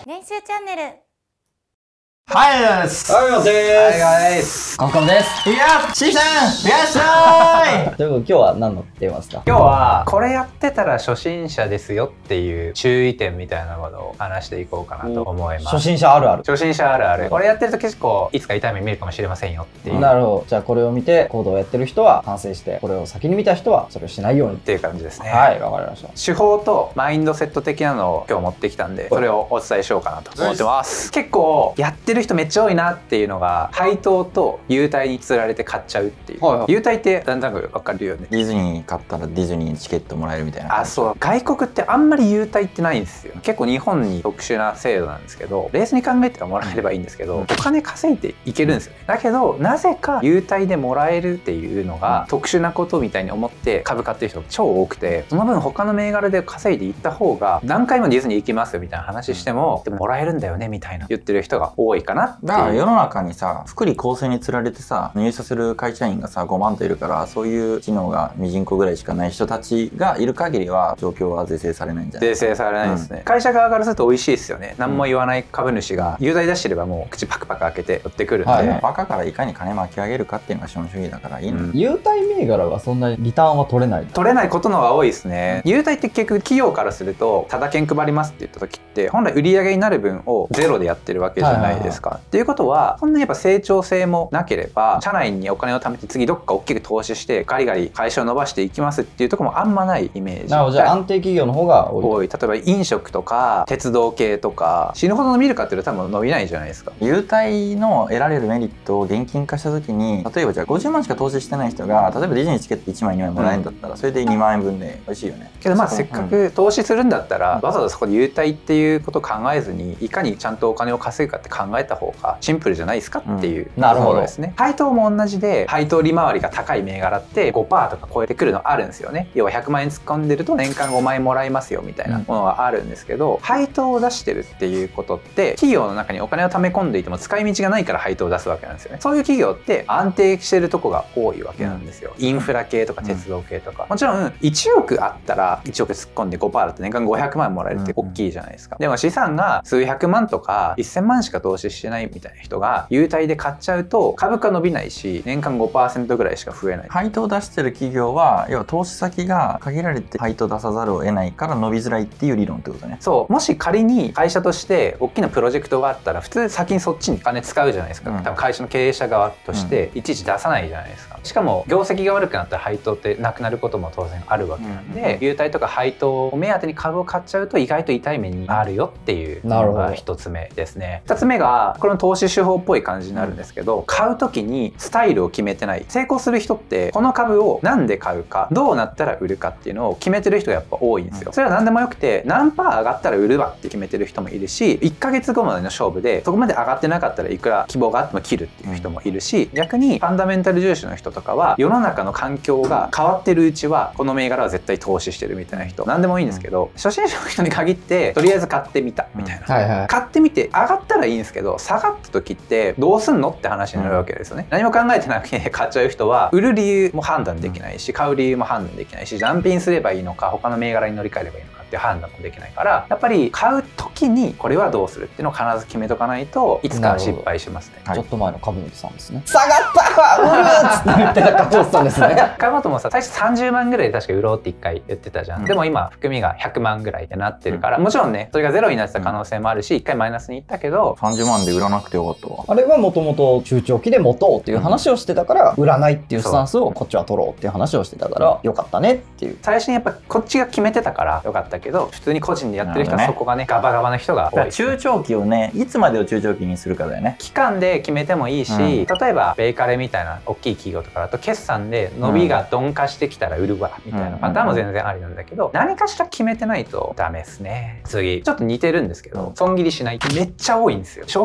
練習チャンネル。 はいです。 はいです。 コンコンです。いや、シーさん、いらっしゃい。 ということで今日は何のテーマですか？ 今日はこれやってたら初心者ですよっていう注意点みたいなものを話していこうかなと思います。 初心者あるある。 初心者あるある。これやってると結構いつか痛い目見るかもしれませんよっていう。 なるほど。じゃあこれを見て行動をやってる人は反省して、これを先に見た人はそれをしないようにっていう感じですね。 はい、わかりました。 手法とマインドセット的なのを今日持ってきたんで、それをお伝えしようかなと思ってます。結構やってる人めっちゃ多いなっていうのが、配当と優待に釣られて買っちゃうっていう。優待ってなんとなくわかるよね。 ディズニー買ったらディズニーにチケットもらえるみたいな。 あ、そう。外国ってあんまり優待ってないんですよ。結構日本に特殊な制度なんですけど、冷静に考えてもらえればいいんですけど、お金稼いでいけるんですよね。だけどなぜか優待でもらえるっていうのが特殊なことみたいに思って株買ってる人超多くて、その分他の銘柄で稼いでいった方が何回もディズニー行きますよみたいな話しても、でももらえるんだよねみたいな言ってる人が多いかなっていう。 だから世の中にさ、福利厚生に釣られてさ、入社する会社員がさ5万といるから、そういう知能がミジンコぐらいしかない人たちがいる限りは状況は是正されないんじゃない？ 是正されないですね、会社側からすると美味しいですよね。何も言わない株主が優待出してればもう口パクパク開けて寄ってくるんで、 バカからいかに金巻き上げるかっていうのが資本主義だからいいの。 優待銘柄はそんなにリターンは取れないことの方が多いですね。優待って結局企業からするとタダ券配りますって言った時って本来売り上げになる分をゼロでやってるわけじゃないですか。っていうことはそんなにやっぱ成長性もなければ、社内にお金を貯めて次どっか大きく投資してガリガリ会社を伸ばしていきますっていうところもあんまないイメージ。 なるほど。じゃあ安定企業の方が多い。 例えば飲食とか鉄道系とか死ぬほど伸びるかっていうと多分伸びないじゃないですか。 優待の得られるメリットを現金化した時に、例えばじゃあ50万しか投資してない人が例えばディズニーチケット1枚2枚もらえるんだったら、それで2万円分で美味しいよね。 けどまあせっかく投資するんだったら、わざわざそこで優待っていうことを考えずにいかにちゃんとお金を稼ぐかって考えた方がシンプルじゃないですかっていうところですね。配当も同じで、配当利回りが高い銘柄って 5% とか超えてくるのあるんですよね。要は100万円突っ込んでると年間5万円もらえますよみたいなものがあるんですけど、配当を出してるっていうことって企業の中にお金を貯め込んでいても使い道がないから配当を出すわけなんですよね。そういう企業って安定してるとこが多いわけなんですよ。インフラ系とか鉄道系とか、もちろん1億あったら1億突っ込んで 5% だって年間500万もらえるって大きいじゃないですか。でも資産が数百万とか1000万しか投資してないみたいな人が優待で買っちゃうと株価伸びないし、年間 5% ぐらいしか増えない。 配当を出してる企業は要は投資先が限られて配当出さざるを得ないから伸びづらいっていう理論ってことね。 そう、もし仮に会社として大きなプロジェクトがあったら普通先にそっちに金使うじゃないですか、多分会社の経営者側としていちいち出さないじゃないですか。しかも業績が悪くなったら配当ってなくなることも当然あるわけなんで、優待とか配当を目当てに株を買っちゃうと意外と痛い目にあるよっていうのが一つ目ですね。二つ目がこれの投資手法っぽい感じになるんですけど、買う時にスタイルを決めてない。成功する人ってこの株をなんで買うか、どうなったら売るかっていうのを決めてる人がやっぱ多いんですよ。それは何でもよくて、何パー上がったら売るわって決めてる人もいるし、1ヶ月後までの勝負でそこまで上がってなかったらいくら希望があっても切るっていう人もいるし、逆にファンダメンタル重視の人とかは世の中の環境が変わってるうちはこの銘柄は絶対投資してるみたいな人、何でもいいんですけど、初心者の人に限ってとりあえず買ってみたみたいな、買ってみて上がったらいいんですけど、下がった時ってどうすんのって話になるわけですよね。何も考えてなくて買っちゃう人は売る理由も判断できないし、買う理由も判断できないし、ジャンピンすればいいのか他の銘柄に乗り換えればいいのかっていう判断もできないから、やっぱり買う時にこれはどうするっていうのを必ず決めとかないといつか失敗しますね。 ちょっと前の株主さんですね。下がった売るっつって言ってた株主さんですね。 株元もさ、最初30万ぐらいで確か売ろうって1回言ってたじゃん、でも今含みが100万ぐらいってなってるから、もちろんねそれがゼロになってた可能性もあるし、1回マイナスにいったけど 30万で売らなくてよかったわ。 あれはもともと中長期で持とうっていう話をしてたから、売らないっていうスタンスをこっちは取ろうっていう話をしてたからよかったねっていう。 最初にやっぱこっちが決めてたからよかったけど、普通に個人でやってる人はそこがねガバガバな人が多い。 中長期をね、いつまでを中長期にするかだよね。 期間で決めてもいいし、例えばベイカレみたいな大きい企業とかだと決算で伸びが鈍化してきたら売るわみたいなパターンも全然ありなんだけど、何かしら決めてないとダメですね。次ちょっと似てるんですけど、損切りしないってめっちゃ多いんですよ。小規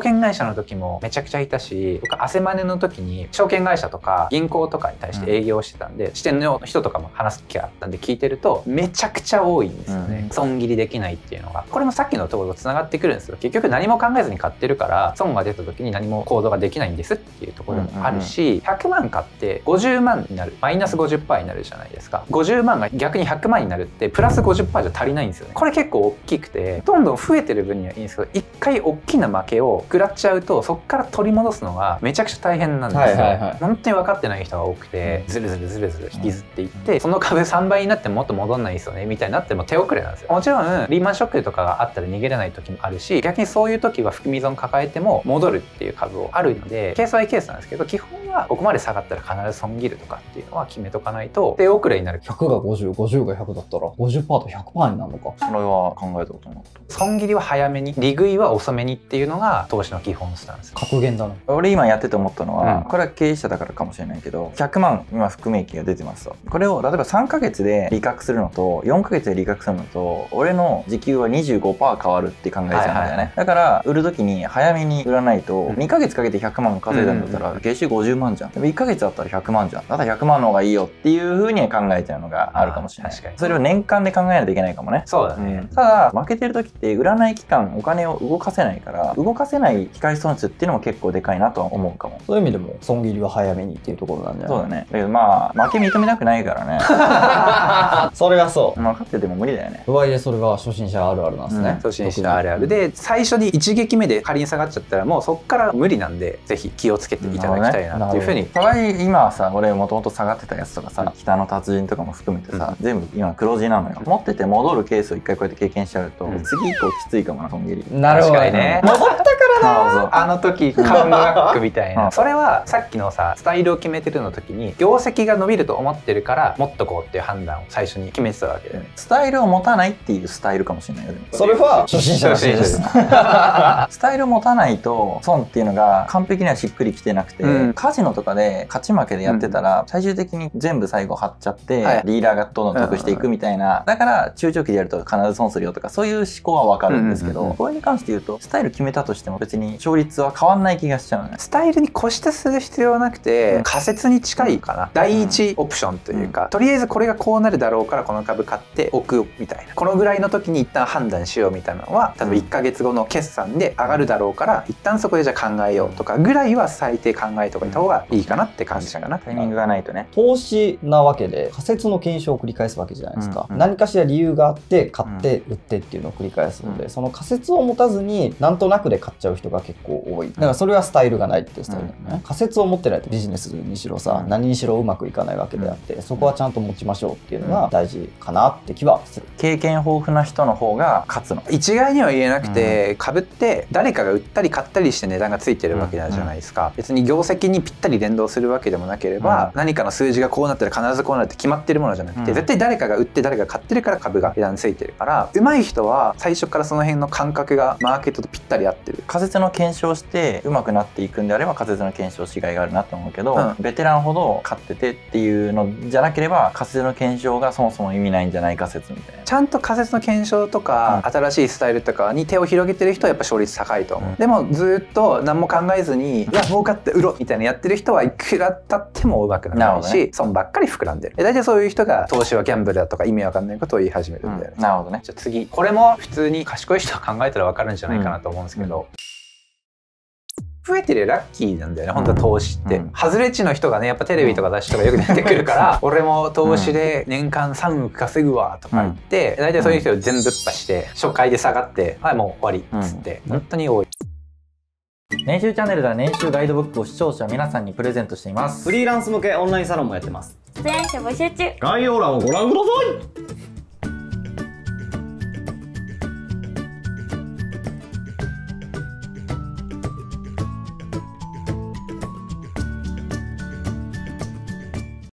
券会社の時もめちゃくちゃいたし、僕汗マネの時に証券会社とか銀行とかに対して営業してたんで、支店の人とかも話す機会あったんで聞いてるとめちゃくちゃ多いんですよね、損切りできないっていうのが。これもさっきのところとつながってくるんですよ。結局何も考えずに買ってるから損が出た時に何も行動ができないんですっていうところもあるし、100万買って50万になる、マイナス 50% になるじゃないですか。50万が逆に100万になるってプラス 50% じゃ足りないんですよね。これ結構大きくて、どんどん増えてる分にはいいんですけど、一回大きな負けを食らっちゃうとそこから取り戻すのがめちゃくちゃ大変なんですよ。本当に分かってない人が多くて、ずるずるずるずる引きずっていって、その株3倍になってももっと戻んないですよねみたいになっても手遅れなんですよ。もちろんリーマンショックとかがあったら逃げれない時もあるし、逆にそういう時は含み損抱えても戻るっていう株をあるので、ケースバイケースなんですけど、基本はここまで下がったら必ず損切るとかっていうのは決めとかないと手遅れになる。 100が50、50が100だったら 50% と 100% になるのか。 それは考えたことなかった。 損切りは早めに、利食いは遅めにっていうのが投資の基本スタンス。 格言だな。 俺今やってて思ったのは、これは経営者だからかもしれないけど、100万今含み益が出てますと。これを例えば3ヶ月で利確するのと4ヶ月で利確するのと、俺の時給は 25% 変わるって考えちゃうんだよね。だから売る時に早めに売らないと、2ヶ月かけて100万稼いだんだったら月収50万じゃん。でも1ヶ月だったら100万じゃん。だから100万の方がいいよっていう風に考えちゃうのがあるかもしれない。確かにそれを年間で考えないといけないかもね。 そうだね。 ただ負けてる時って売らない期間お金を動かせないから、動かせない機会損失っていうのも結構でかいなとは思うかも。 そういう意味でも損切りは早めにっていうところなんじゃない？ そうだね。だけどまあ負け認めたくないからね。 それはそう。 分かってても無理だよね。 とはいえそれが初心者あるあるなんですね。 初心者あるあるで、最初に一撃目で仮に下がっちゃったらもうそこから無理なんで、ぜひ気をつけていただきたいなっていうふうに。 とはいえ今はさ、俺もともと下がってたやつとかさ、北の達人とかも含めてさ、全部今黒字なのよ。持ってて戻るケースを一回こうやって経験しちゃうと、次以降きついかもな、損切り。 なるほどね。戻ったからな。あの時カムバックみたいな。それはさっきのさ、スタイルを決めてるの時に業績が伸びると思ってるから持っとこうっていう判断を最初に決めてたわけで、 スタイルを持たないっていうスタイルかもしれないよ。 それは初心者らしいです。 スタイルを持たないと損っていうのが完璧にはしっくりきてなくて、カジノとかで勝ち負けでやってたら最終的に全部最後張っちゃって、リーダーがどんどん得していくみたいな。だから中長期でやると必ず損するよとか、そういう思考はわかるんですけど、これに関して言うとスタイル決めたとしても別に勝率は変わんない気がしちゃうのね。 スタイルに固執する必要はなくて、仮説に近いかな。第一オプションというか、とりあえずこれがこうなるだろうからこの株買っておくみたいな、このぐらいの時に一旦判断しようみたいなのは、例えば1ヶ月後の決算で上がるだろうから一旦そこでじゃあ考えようとかぐらいは最低考えとかいた方がいいかなって感じかな。 タイミングがないとね。 投資なわけで仮説の検証を繰り返すわけじゃないですか。何かしら理由があって買って売ってっていうのを繰り返すので、その仮説を持たずになんとなくで買っちゃう人が結構多い。だからそれはスタイルがないっていうスタイルだよね。仮説を持ってないとビジネスにしろさ、何にしろうまくいかないわけであって、そこはちゃんと持ちましょうっていうのが大事かなって気はする。 経験豊富な人の方が勝つの。 一概には言えなくて、株って誰かが売ったり買ったりして値段がついてるわけじゃないですか。別に業績にぴったり連動するわけでもなければ、何かの数字がこうなったら必ずこうなるって決まってるものじゃなくて、絶対誰かが売って誰かが買ってるから株が値段ついてるから、上手い人は最初からその辺の感覚がマーケットとぴったり合ってる。 仮説の検証して上手くなっていくんであれば仮説の検証しがいがあるなと思うけど、ベテランほど買っててっていうのじゃなければ仮説の検証がそもそも意味ないんじゃないか説みたいな。 ちゃんと仮説の検証とか、新しいスタイルとかに手を広げてる人はやっぱ勝率高いと思う。でもずっと何も考えずにいや儲かって売ろうみたいなやってる人はいくら経っても上手くならないし、損ばっかり膨らんでる。大体そういう人が投資はギャンブルだとか意味わかんないことを言い始めるんだよね。 なるほどね。 じゃあ次、これも普通に賢い人は考えたらわかるんじゃないかなと思うんですけど、増えてるラッキーなんだよね、本当は投資って。外れ値の人がね、やっぱテレビとか雑誌とかよく出てくるから、俺も投資で年間3億稼ぐわとか言って、大体そういう人を全部ぶっ破して、初回で下がって、はい、もう終わりっつって、本当に多い。 年収チャンネルでは年収ガイドブックを視聴者皆さんにプレゼントしています。 フリーランス向けオンラインサロンもやってます。 出演者募集中。 概要欄をご覧ください。